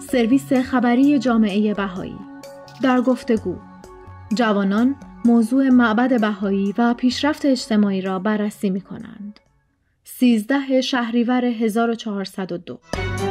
سرویس خبری جامعه بهایی. در گفتگو جوانان موضوع معبد بهایی و پیشرفت اجتماعی را بررسی می‌کنند. 13 شهریور 1402.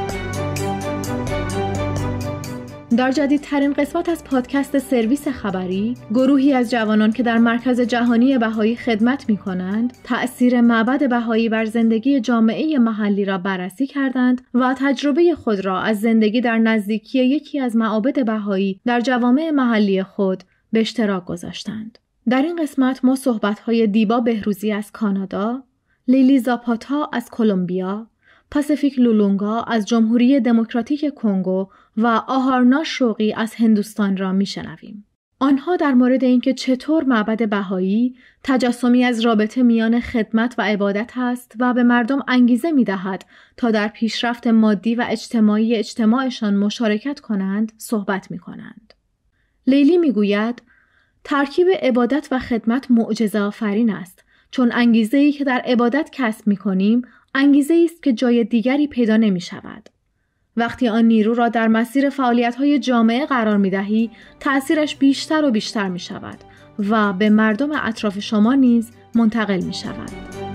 در جدیدترین قسمت از پادکست سرویس خبری، گروهی از جوانان که در مرکز جهانی بهایی خدمت می‌کنند، تأثیر معبد بهایی بر زندگی جامعه محلی را بررسی کردند و تجربه خود را از زندگی در نزدیکی یکی از معابد بهایی در جوامع محلی خود به اشتراک گذاشتند. در این قسمت ما صحبت‌های دیبا بهروزی از کانادا، لیلی زاپاتا از کلمبیا، پاسیفیک لولونگا از جمهوری دموکراتیک کنگو و آهارنا شوقی از هندوستان را میشنویم. آنها در مورد اینکه چطور معبد بهایی تجسمی از رابطه میان خدمت و عبادت است و به مردم انگیزه میدهد تا در پیشرفت مادی و اجتماعی اجتماعشان مشارکت کنند صحبت میکنند. لیلی میگوید ترکیب عبادت و خدمت معجزه آفرین است، چون انگیزه‌ای که در عبادت کسب می‌کنیم انگیزه‌ای است که جای دیگری پیدا نمی‌شود. وقتی آن نیرو را در مسیر فعالیت‌های جامعه قرار می‌دهی، تأثیرش بیشتر و بیشتر می‌شود و به مردم اطراف شما نیز منتقل می‌شود.